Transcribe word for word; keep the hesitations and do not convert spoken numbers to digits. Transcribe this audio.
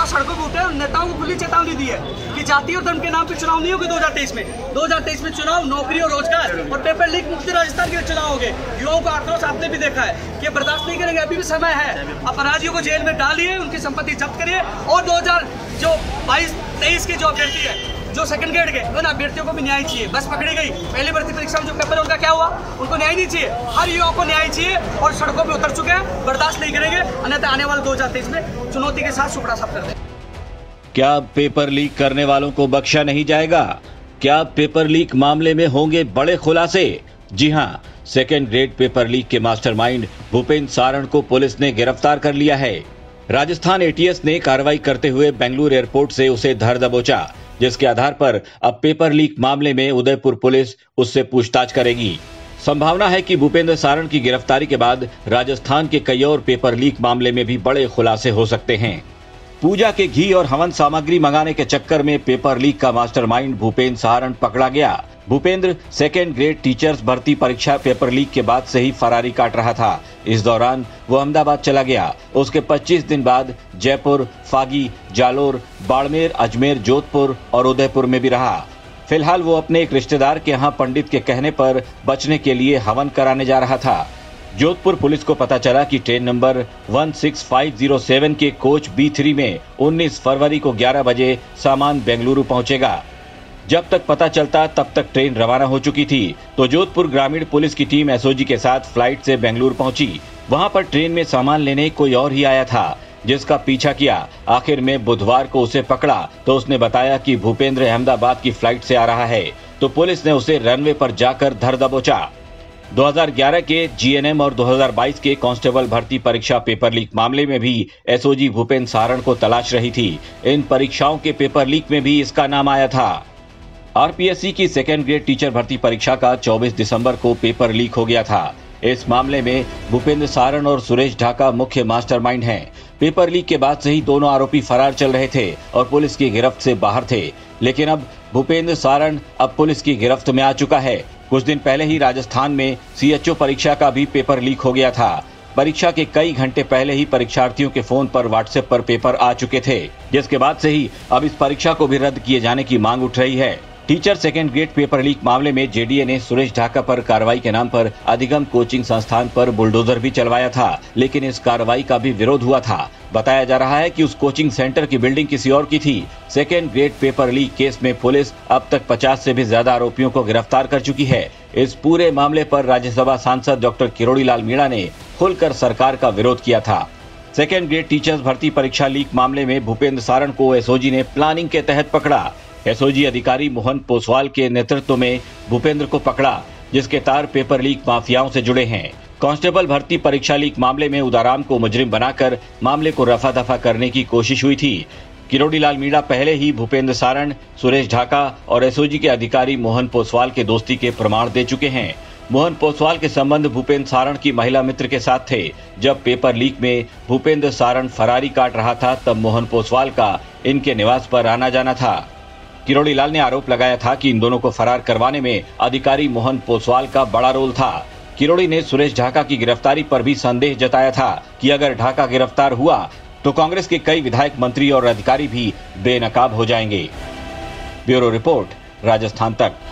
युवा सड़कों पर उठे और नेताओं को खुली चेतावनी दी है कि जाति और धर्म के नाम पे चुनाव नहीं होगी दो हजार तेईस में। दो हजार तेईस में चुनाव नौकरी और रोजगार और पेपर लीक मुक्त राजस्थान के चुनाव होंगे। युवाओं का आक्रोश आपने भी देखा है कि बर्दाश्त नहीं करेंगे, अभी भी समय है। अपराधियों को जेल में डालिए, उनकी संपत्ति जब्त करिए और दो हजार जो बाईस तेईस के जो अभ्यर्थी है, जो सेकंड ग्रेड के उन अभ्यर्थियों को भी न्याय चाहिए। बस पकड़ी गई पहली भर्ती परीक्षा में जो पेपर उनका क्या हुआ, उनको न्याय नहीं चाहिए। हर युवा को न्याय चाहिए और सड़कों पे उतर चुके हैं, बर्दाश्त नहीं करेंगे, अन्यथा आने वाले दो हजार तेईस में चुनौती के साथ सुपड़ा साफ कर देंगे। क्या पेपर लीक करने वालों को बख्शा नहीं जाएगा? क्या पेपर लीक मामले में होंगे बड़े खुलासे? जी हां, सेकेंड ग्रेड पेपर लीक के मास्टरमाइंड भूपेंद्र सारण को पुलिस ने गिरफ्तार कर लिया है। राजस्थान एटीएस ने कार्रवाई करते हुए बेंगलुरु एयरपोर्ट से उसे धर दबोचा, जिसके आधार पर अब पेपर लीक मामले में उदयपुर पुलिस उससे पूछताछ करेगी। संभावना है कि भूपेंद्र सारण की गिरफ्तारी के बाद राजस्थान के कई और पेपर लीक मामले में भी बड़े खुलासे हो सकते हैं। पूजा के घी और हवन सामग्री मंगाने के चक्कर में पेपर लीक का मास्टरमाइंड भूपेंद्र सारण पकड़ा गया। भूपेंद्र सेकेंड ग्रेड टीचर्स भर्ती परीक्षा पेपर लीक के बाद से ही फरारी काट रहा था। इस दौरान वो अहमदाबाद चला गया। उसके पच्चीस दिन बाद जयपुर, फागी, जालोर, बाड़मेर, अजमेर, जोधपुर और उदयपुर में भी रहा। फिलहाल वो अपने एक रिश्तेदार के यहाँ पंडित के कहने पर बचने के लिए हवन कराने जा रहा था। जोधपुर पुलिस को पता चला कि ट्रेन नंबर एक छह पाँच शून्य सात के कोच बी थ्री में उन्नीस फरवरी को ग्यारह बजे सामान बेंगलुरु पहुंचेगा। जब तक पता चलता तब तक ट्रेन रवाना हो चुकी थी, तो जोधपुर ग्रामीण पुलिस की टीम एसओजी के साथ फ्लाइट से बेंगलुरु पहुंची। वहां पर ट्रेन में सामान लेने कोई और ही आया था, जिसका पीछा किया। आखिर में बुधवार को उसे पकड़ा तो उसने बताया कि भूपेंद्र अहमदाबाद की फ्लाइट से आ रहा है, तो पुलिस ने उसे रनवे पर जाकर धर दबोचा। दो हज़ार ग्यारह के जीएनएम और दो हज़ार बाईस के कांस्टेबल भर्ती परीक्षा पेपर लीक मामले में भी एसओजी भूपेंद्र सारण को तलाश रही थी। इन परीक्षाओं के पेपर लीक में भी इसका नाम आया था। आरपीएससी की सेकेंड ग्रेड टीचर भर्ती परीक्षा का चौबीस दिसंबर को पेपर लीक हो गया था। इस मामले में भूपेंद्र सारण और सुरेश ढाका मुख्य मास्टरमाइंड हैं। पेपर लीक के बाद से ही दोनों आरोपी फरार चल रहे थे और पुलिस की गिरफ्त से बाहर थे, लेकिन अब भूपेंद्र सारण अब पुलिस की गिरफ्त में आ चुका है। कुछ दिन पहले ही राजस्थान में सीएचओ परीक्षा का भी पेपर लीक हो गया था। परीक्षा के कई घंटे पहले ही परीक्षार्थियों के फोन पर व्हाट्सएप पर पेपर आ चुके थे, जिसके बाद से ही अब इस परीक्षा को भी रद्द किए जाने की मांग उठ रही है। Teacher second grade paper leak मामले में जेडीए ने सुरेश ढाका पर कार्रवाई के नाम पर अधिगम कोचिंग संस्थान पर बुलडोजर भी चलवाया था, लेकिन इस कार्रवाई का भी विरोध हुआ था। बताया जा रहा है कि उस कोचिंग सेंटर की बिल्डिंग किसी और की थी। Second grade paper leak case में पुलिस अब तक पचास से भी ज्यादा आरोपियों को गिरफ्तार कर चुकी है। इस पूरे मामले पर राज्यसभा सांसद डॉक्टर किरोड़ी लाल मीणा ने खुलकर सरकार का विरोध किया था। सेकेंड ग्रेड टीचर्स भर्ती परीक्षा लीक मामले में भूपेंद्र सारण को एसओजी ने प्लानिंग के तहत पकड़ा। एसओजी अधिकारी मोहन पोसवाल के नेतृत्व में भूपेंद्र को पकड़ा, जिसके तार पेपर लीक माफियाओं से जुड़े हैं। कांस्टेबल भर्ती परीक्षा लीक मामले में उदाराम को मुजरिम बनाकर मामले को रफा दफा करने की कोशिश हुई थी। किरोड़ी लाल मीणा पहले ही भूपेंद्र सारण, सुरेश ढाका और एसओजी के अधिकारी मोहन पोसवाल के दोस्ती के प्रमाण दे चुके हैं। मोहन पोसवाल के संबंध भूपेंद्र सारण की महिला मित्र के साथ थे। जब पेपर लीक में भूपेंद्र सारण फरारी काट रहा था, तब मोहन पोसवाल का इनके निवास पर आना जाना था। किरोड़ी लाल ने आरोप लगाया था कि इन दोनों को फरार करवाने में अधिकारी मोहन पोसवाल का बड़ा रोल था। किरोड़ी ने सुरेश ढाका की गिरफ्तारी पर भी संदेह जताया था कि अगर ढाका गिरफ्तार हुआ तो कांग्रेस के कई विधायक, मंत्री और अधिकारी भी बेनकाब हो जाएंगे। ब्यूरो रिपोर्ट, राजस्थान तक।